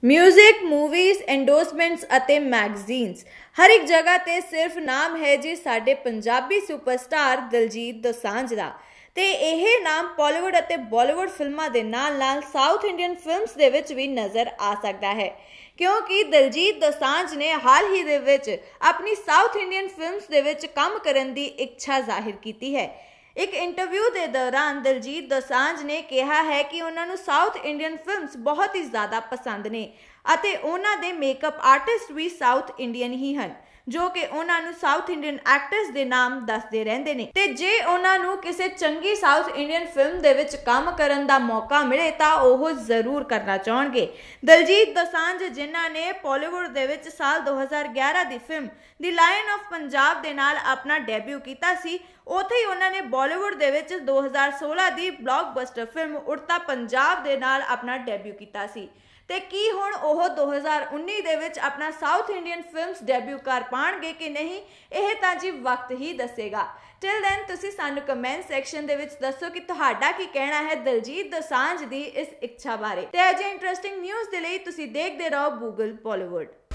Music, movies, endorsements ਅਤੇ magazines हर एक जगह ते सिर्फ नाम है जी साडे पंजाबी सुपरस्टार दिलजीत दोसांझ दा ते ਇਹ ਨਾਮ ਬਾਲੀਵੁੱਡ ਅਤੇ ਬਾਲੀਵੁੱਡ ਫਿਲਮਾਂ ਦੇ ਨਾਲ-ਨਾਲ ਸਾਊਥ ਇੰਡੀਅਨ ਫਿਲਮਸ ਦੇ ਵਿੱਚ ਵੀ ਨਜ਼ਰ ਆ ਸਕਦਾ ਹੈ ਕਿਉਂਕਿ ਦਿਲਜੀਤ ਦੋਸਾਂਝ ਨੇ ਹਾਲ ਹੀ ਦੇ ਵਿੱਚ ਆਪਣੀ ਸਾਊਥ ਇੰਡੀਅਨ ਫਿਲਮਸ ਦੇ ਵਿੱਚ ਕੰਮ ਕਰਨ ਦੀ ਇੱਛਾ ਜ਼ਾਹਿਰ ਕੀਤੀ ਹੈ। एक इंटरव्यू के दौरान दिलजीत दोसांझ ने कहा है कि उन्होंने साउथ इंडियन फिल्म्स बहुत ही ज़्यादा पसंद ने अते उन्हां दे मेकअप आर्टिस्ट भी साउथ इंडियन ही हैं जो कि उन्होंने साउथ इंडियन एक्टर्स के नाम दसते रहते हैं ते जे उन्होंने किसी चंगी साउथ इंडियन फिल्म दे विच काम करन दा मौका मिले तो वह जरूर करना चाहेंगे। दिलजीत दोसांझ जिन्हां ने बॉलीवुड दे विच साल 2011 की film The Lion of Punjab दे नाल अपना डेब्यू किया सी, उत्थे ही उन्होंने बॉलीवुड दे विच 2016 की ब्लॉकबस्टर फिल्म उड़ता पंजाब दे नाल अपना डेब्यू किया सी ते की हुण ओह 2019 दे विच अपना साउथ इंडियन फिल्म्स डेब्यू कर पाणगे कि नहीं, यह तां जी वक्त ही दसेगा। टिल दैन तुसीं सानू कमेंट सैक्शन दे विच दसो कि तुहाडा की कहना है दिलजीत दोसांझ दी इस इच्छा बारे ते अजे इंटरेस्टिंग न्यूज़ दे लई तुसीं देखदे रहो गूगल बॉलीवुड।